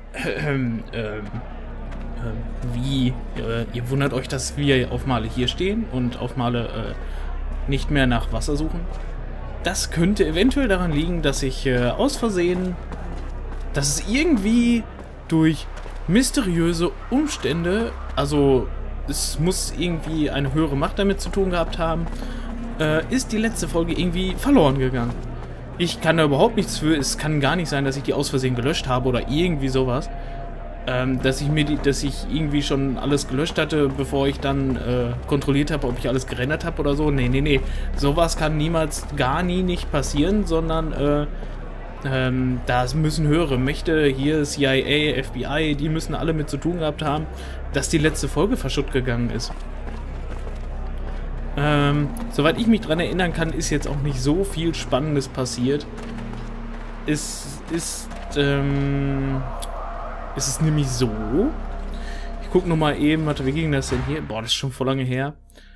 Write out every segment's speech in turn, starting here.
Wie? Ihr wundert euch, dass wir auf Male hier stehen und auf Male nicht mehr nach Wasser suchen? Das könnte eventuell daran liegen, dass ich aus Versehen, dass es irgendwie durch mysteriöse Umstände, also es muss irgendwie eine höhere Macht damit zu tun gehabt haben, ist die letzte Folge irgendwie verloren gegangen. Ich kann da überhaupt nichts für, es kann gar nicht sein, dass ich die aus Versehen gelöscht habe oder irgendwie sowas. Dass ich irgendwie schon alles gelöscht hatte, bevor ich dann kontrolliert habe, ob ich alles gerendert habe oder so. Nee. Sowas kann niemals, gar nie nicht passieren, sondern da müssen höhere Mächte, hier CIA, FBI, die müssen alle mit zu tun gehabt haben, dass die letzte Folge verschütt gegangen ist. Soweit ich mich dran erinnern kann, ist jetzt auch nicht so viel Spannendes passiert. Es ist nämlich so. Ich gucke nochmal eben, warte, wie ging das denn hier? Boah, das ist schon vor lange her.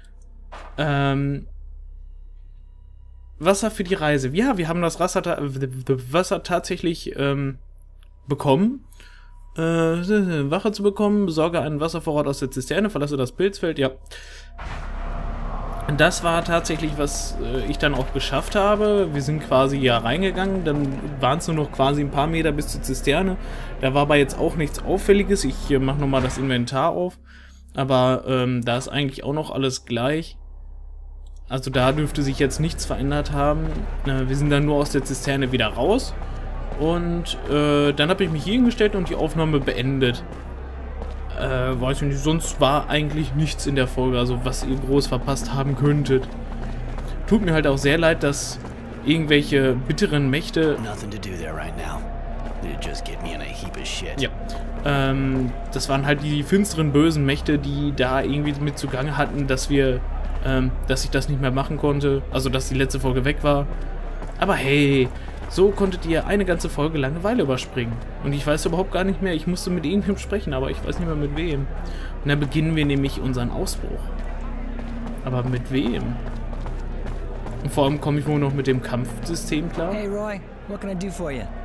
Wasser für die Reise. Ja, wir haben das Wasser tatsächlich bekommen. Wache zu bekommen, besorge einen Wasservorrat aus der Zisterne, verlasse das Pilzfeld, ja. Das war tatsächlich, was ich dann auch geschafft habe. Wir sind quasi ja reingegangen, dann waren es nur noch quasi ein paar Meter bis zur Zisterne. Da war aber jetzt auch nichts Auffälliges. Ich mache nochmal das Inventar auf. Aber da ist eigentlich auch noch alles gleich. Also da dürfte sich jetzt nichts verändert haben. Wir sind dann nur aus der Zisterne wieder raus. Und dann habe ich mich hier hingestellt und die Aufnahme beendet. Weiß ich nicht, sonst war eigentlich nichts in der Folge, also was ihr groß verpasst haben könntet. Tut mir halt auch sehr leid, dass irgendwelche bitteren Mächte... Ja. Das waren halt die finsteren, bösen Mächte, die da irgendwie mit zugange hatten, dass ich das nicht mehr machen konnte. Also, dass die letzte Folge weg war. Aber hey... So konntet ihr eine ganze Folge Langeweile überspringen. Und ich weiß überhaupt gar nicht mehr, ich musste mit irgendwem sprechen, aber ich weiß nicht mehr mit wem. Und dann beginnen wir nämlich unseren Ausbruch. Aber mit wem? Und vor allem komme ich wohl noch mit dem Kampfsystem klar. Hey Roy, what can I do for you?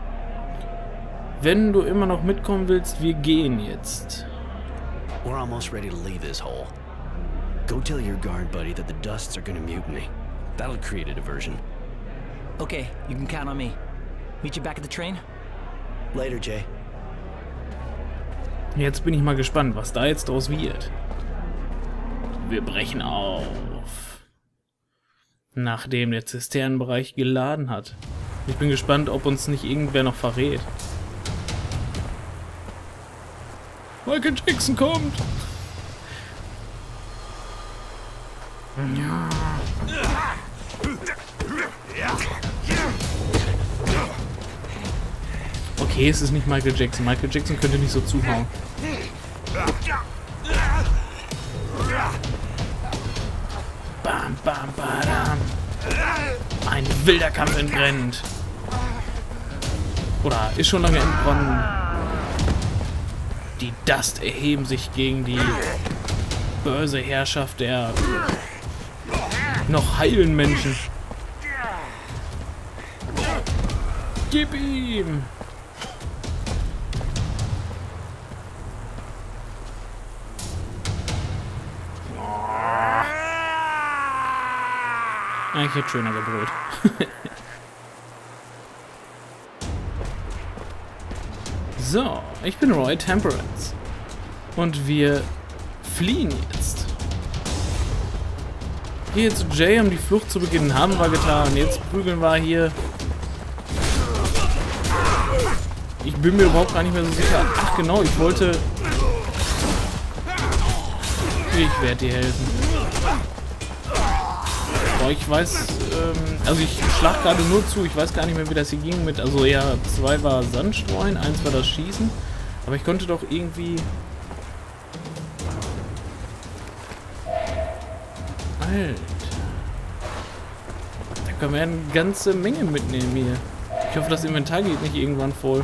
Wenn du immer noch mitkommen willst, wir gehen jetzt. We're almost ready to leave this hole. Go tell your guard buddy that the Dusts are gonna mutiny. That'll create a diversion. Okay, you can count on me. Meet you back at the train? Later, Jay. Jetzt bin ich mal gespannt, was da jetzt draus wird. Wir brechen auf. Nachdem der Zisternenbereich geladen hat. Ich bin gespannt, ob uns nicht irgendwer noch verrät. Michael Jackson kommt! Ja. Okay, es ist nicht Michael Jackson. Michael Jackson könnte nicht so zuhauen. Bam, bam, badam. Ein wilder Kampf entbrennt. Oder ist schon lange entbronnen. Die Dust erheben sich gegen die böse Herrschaft der noch heilen Menschen. Gib ihm! Ich hätte schöner gebrüllt. So, ich bin Roy Temperance. Und wir fliehen jetzt. Hier zu Jay, um die Flucht zu beginnen, haben wir getan. Jetzt prügeln wir hier. Ich bin mir überhaupt gar nicht mehr so sicher. Ach genau, ich wollte... Ich werde dir helfen. Boah, ich weiß... also ich schlag gerade nur zu. Ich weiß gar nicht mehr, wie das hier ging mit... Also ja, 2 war Sandstreuen, 1 war das Schießen. Aber ich konnte doch irgendwie... Alter. Da können wir eine ganze Menge mitnehmen hier. Ich hoffe, das Inventar geht nicht irgendwann voll.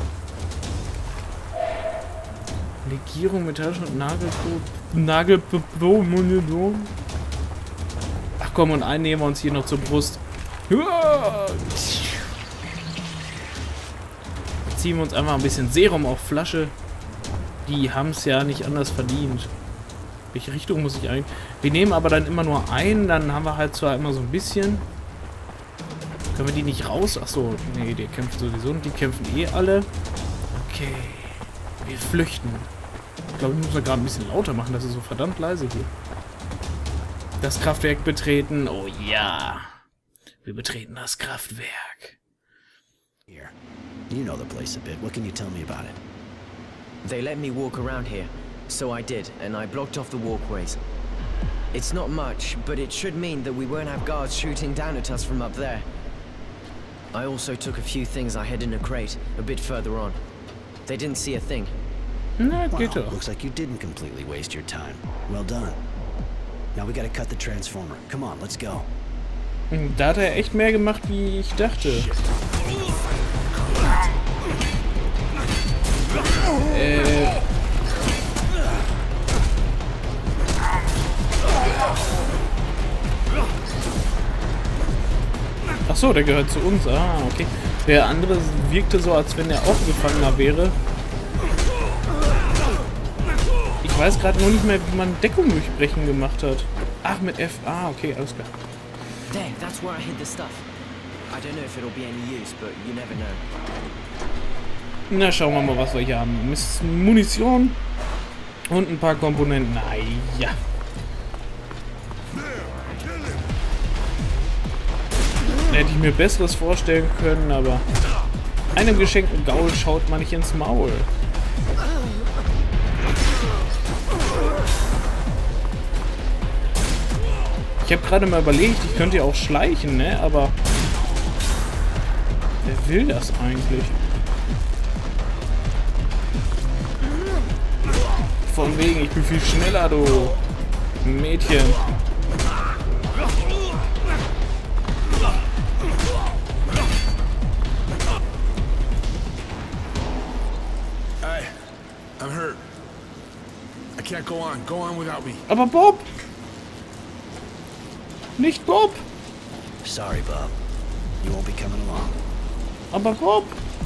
Legierung, Metall und Nagelmunition. Ach komm, und einen nehmen wir uns hier noch zur Brust. ziehen wir uns einfach ein bisschen Serum auf Flasche. Die haben es ja nicht anders verdient. Welche Richtung muss ich eigentlich? Wir nehmen aber dann immer nur einen, dann haben wir halt zwar immer so ein bisschen. Können wir die nicht raus? Achso, nee, die kämpfen sowieso und die kämpfen eh alle. Okay. Wir flüchten. Ich glaube, ich muss da gerade ein bisschen lauter machen, das ist so verdammt leise hier. Das Kraftwerk betreten. Oh ja. Wir betreten das Kraftwerk. Here. You know the place a bit. What can you tell me about it? They let me walk around here, so I did, and I blocked off the walkways. It's not much, but it should mean that we won't have guards shooting down at us from up there. I also took a few things I hid in a crate, a bit further on. They didn't see a thing. Na, geht Well, doch. looks like you didn't completely waste your time. Well done. Now we gotta cut the transformer. Come on, let's go. Da hat er echt mehr gemacht, wie ich dachte. Ach so, der gehört zu uns. Ah, okay. Der andere wirkte so, als wenn er auch Gefangener wäre. Ich weiß gerade nur nicht mehr, wie man Deckung durchbrechen gemacht hat. Ach, mit F. Ah, okay, alles klar. There, that's where I hid the stuff. I don't know if it'll be any use, but you never know. Na, schauen wir mal, was wir hier haben. Munition und ein paar Komponenten. Naja. Hätte ich mir Besseres vorstellen können, aber einem geschenkten Gaul schaut man nicht ins Maul. Ich habe gerade mal überlegt, ich könnte ja auch schleichen, ne? Aber wer will das eigentlich? Von wegen, ich bin viel schneller, du Mädchen. Hey, I'm hurt. I can't go on. Go on without me. Aber Bob! Nicht Bob! Sorry, Bob. You won't be coming along. Aber Bob!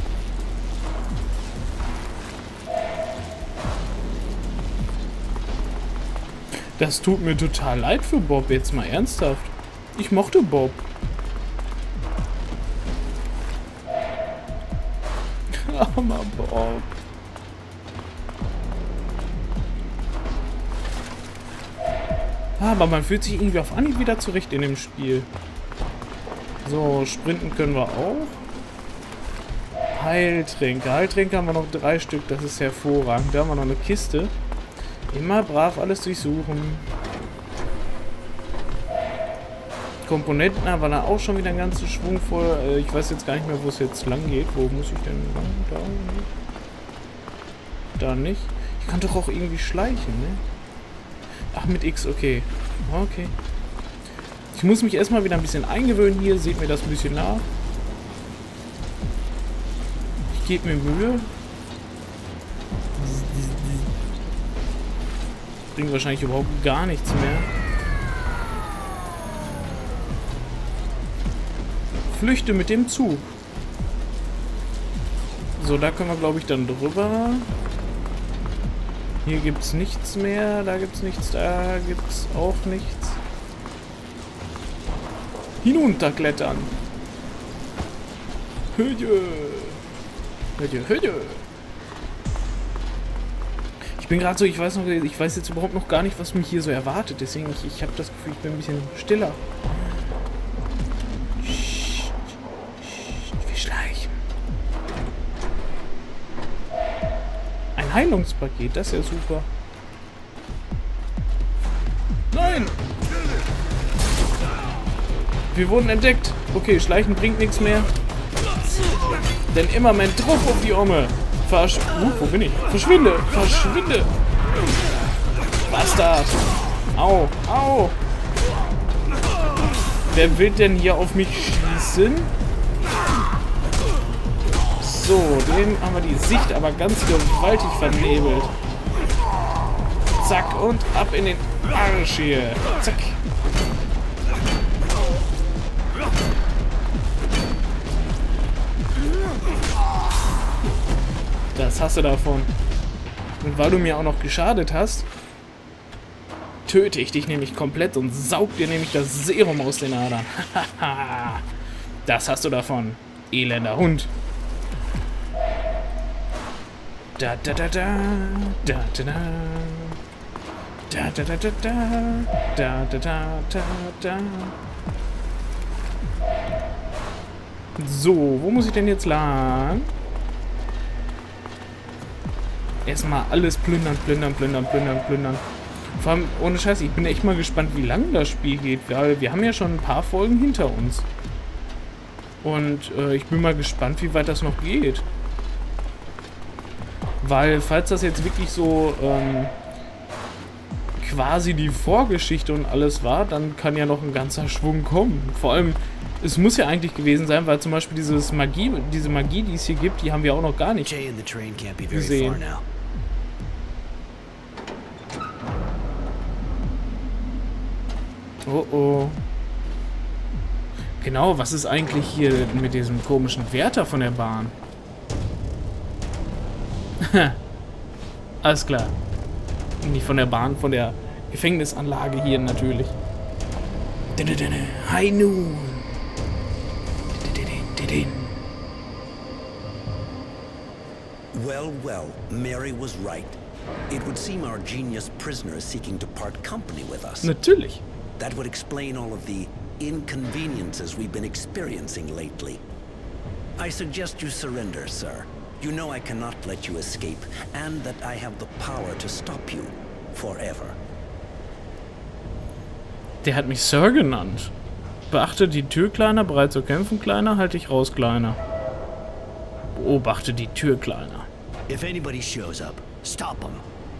Das tut mir total leid für Bob, jetzt mal ernsthaft. Ich mochte Bob. Armer Bob. Aber man fühlt sich irgendwie auf Anhieb wieder zurecht in dem Spiel. So, sprinten können wir auch. Heiltränke. Heiltränke haben wir noch 3 Stück, das ist hervorragend. Da haben wir noch eine Kiste. Immer brav alles durchsuchen. Komponenten haben wir da auch schon wieder einen ganzen Schwung voll. Ich weiß jetzt gar nicht mehr, wo es jetzt lang geht. Wo muss ich denn lang? Da nicht. Da nicht. Ich kann doch auch irgendwie schleichen, ne? Ach, mit X, okay. Okay. Ich muss mich erstmal wieder ein bisschen eingewöhnen hier. Seht mir das ein bisschen nach. Ich gebe mir Mühe. Bringt wahrscheinlich überhaupt gar nichts mehr. Flüchte mit dem Zug. So, da können wir, glaube ich, dann drüber. Hier gibt es nichts mehr. Da gibt es nichts. Da gibt es auch nichts. Hinunterklettern. Höhe. Höhe, Höhe. Ich bin gerade so, ich weiß jetzt überhaupt noch gar nicht, was mich hier so erwartet. Deswegen, ich habe das Gefühl, ich bin ein bisschen stiller. Wir schleichen. Ein Heilungspaket, das ist ja super. Nein! Wir wurden entdeckt. Okay, Schleichen bringt nichts mehr. Denn immer mein Druck um die Omme. Wo bin ich? Verschwinde! Verschwinde! Bastard! Au! Au! Wer will denn hier auf mich schießen? So, dem haben wir die Sicht aber ganz gewaltig vernebelt. Zack und ab in den Arsch hier. Zack. Das hast du davon. Und weil du mir auch noch geschadet hast, töte ich dich nämlich komplett und saug dir nämlich das Serum aus den Adern. Das hast du davon, elender Hund. Da da da da da da da da da da da da da da da da. So, wo muss ich denn jetzt lang? Erstmal alles plündern, plündern, plündern, plündern, plündern. Vor allem, ohne Scheiß, ich bin echt mal gespannt, wie lang das Spiel geht. Weil wir haben ja schon ein paar Folgen hinter uns. Und ich bin mal gespannt, wie weit das noch geht. Weil, falls das jetzt wirklich so quasi die Vorgeschichte und alles war, dann kann ja noch ein ganzer Schwung kommen. Vor allem, es muss ja eigentlich gewesen sein, weil zum Beispiel diese Magie, die es hier gibt, die haben wir auch noch gar nicht gesehen. Oh oh. Genau, was ist eigentlich hier mit diesem komischen Wärter von der Bahn? Alles klar. Nicht von der Bahn, von der Gefängnisanlage hier natürlich. High Noon. Well, well, Mary was right. It would seem our genius prisoner is seeking to part company with us. Natürlich. That would explain all of the inconveniences we've been experiencing lately. I suggest you surrender, sir. You know I cannot let you escape, and that I have the power to stop you forever. Der hat mich Sir genannt. Beachte die Tür, Kleiner. Bereit zu kämpfen, Kleiner. Halt dich raus, Kleiner. Beobachte die Tür, Kleiner. If anybody shows up, stop them.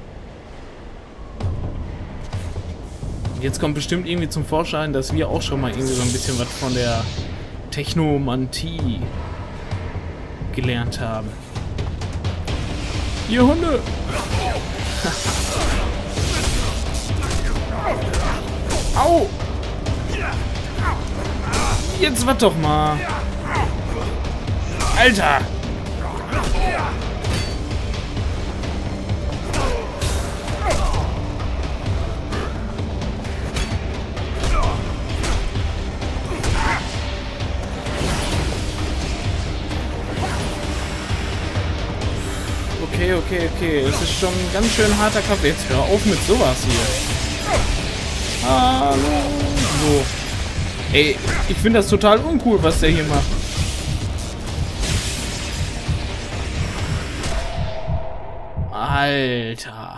Jetzt kommt bestimmt irgendwie zum Vorschein, dass wir auch schon mal irgendwie so ein bisschen was von der Technomantie gelernt haben. Ihr Hunde! Au! Jetzt wart doch mal! Alter! Okay. Es ist schon ein ganz schön harter Kampf. Jetzt hör auf mit sowas hier. Hallo. So. Ey, ich finde das total uncool, was der hier macht. Alter.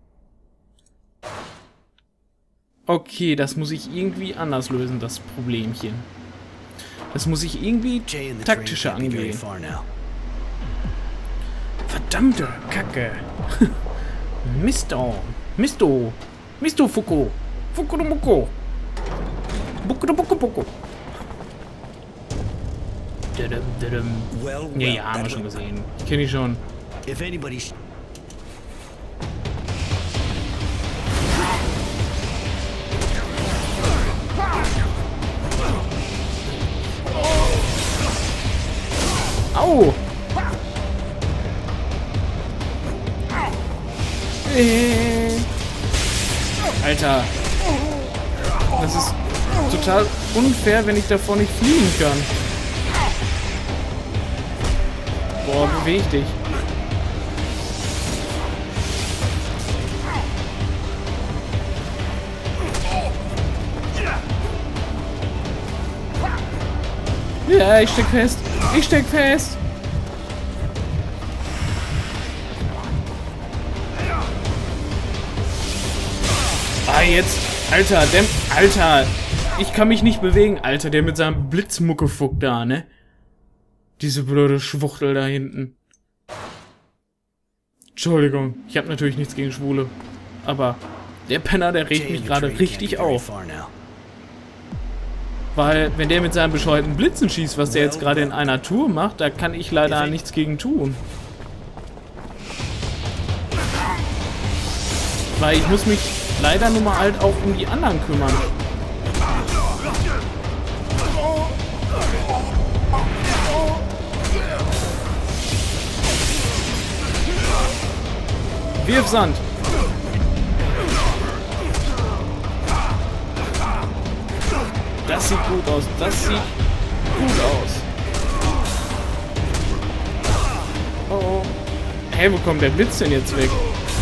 Okay, das muss ich irgendwie anders lösen, das Problemchen. Das muss ich irgendwie taktischer angehen. Verdammte Kacke. Misto, Fuko. Fuko de Muko. Buko de Buko. Ja, haben wir schon gesehen. Ich kenne die schon. If anybody Au! Alter. Das ist total unfair, wenn ich davor nicht fliegen kann. Boah, beweg dich. Ja, ich steck fest. Ich steck fest. Ah, jetzt. Alter, Alter. Ich kann mich nicht bewegen. Alter, der mit seinem Blitzmuckefuck da, ne? Diese blöde Schwuchtel da hinten. Entschuldigung. Ich habe natürlich nichts gegen Schwule. Aber der Penner, der regt mich gerade richtig auf. Weil, wenn der mit seinen bescheuerten Blitzen schießt, was der jetzt gerade in einer Tour macht, da kann ich leider nichts gegen tun. Weil ich muss mich leider nun mal halt auch um die anderen kümmern. Wirf Sand. Das sieht gut aus. Das sieht gut aus. Oh. Hey, wo kommt der Blitz denn jetzt weg?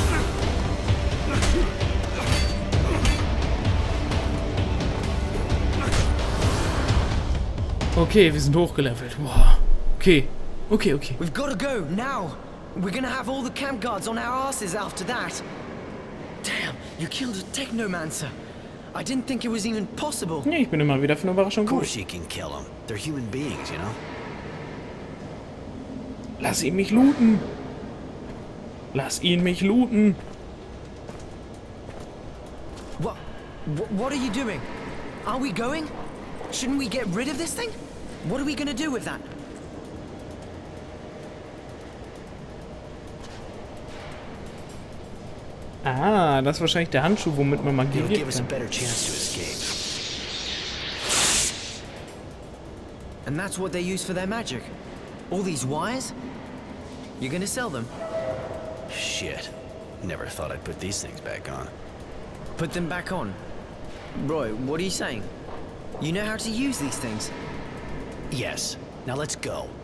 Okay, wir sind hochgelevelt. Boah. Okay. Okay. We've got to go, now! We're gonna have all the camp guards on our asses after that. Damn, you killed a Technomancer. I didn't think it was even possible. Nee, ich bin immer wieder für eine Überraschung Of gut. course you can kill them. They're human beings, you know? Lass ihn mich looten. Lass ihn mich looten. What are you doing? Are we going? Shouldn't we get rid of this thing? What are we gonna do with that? Ah, das ist wahrscheinlich der Handschuh, womit man Magie It'll give wirken us a kann. better chance to escape. And that's what they use for their magic? All these wires? You're gonna sell them? Shit. Never thought I'd put these things back on. Put them back on? Roy, what are you saying? You know how to use these things? Yes. Now let's go.